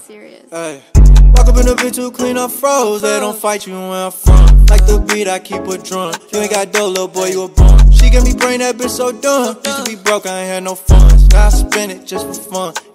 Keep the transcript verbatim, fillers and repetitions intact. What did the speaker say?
serious. Hey. Walk up in the bitch too clean up froze. They don't fight you where I'm from. Like the beat, I keep a drum. You ain't got dough, little boy, you a bum. She get me brain, that bitch so dumb. Used to be broke, I ain't had no funds. Now I spend it just for fun.